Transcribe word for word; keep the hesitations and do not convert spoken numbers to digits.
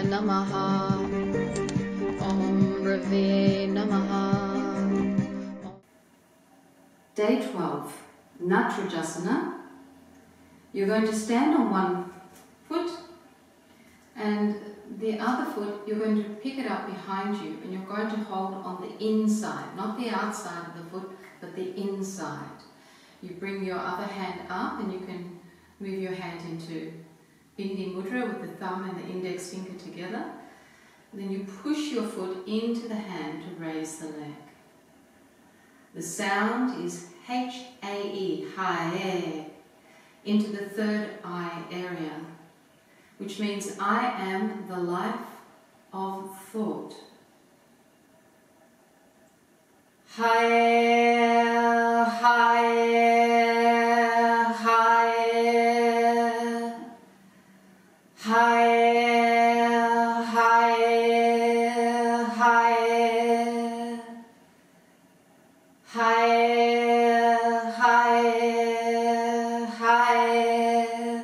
Namaha. Om Rave Namaha. Day twelve, Natrajasana. You're going to stand on one foot and the other foot you're going to pick it up behind you, and you're going to hold on the inside, not the outside of the foot, but the inside. You bring your other hand up and you can move your hand into Bindi Mudra with the thumb and the index finger together. And then you push your foot into the hand to raise the leg. The sound is H A E, H A E, into the third eye area, which means I am the life of thought. H A E, H A E. Hi, hi, hi.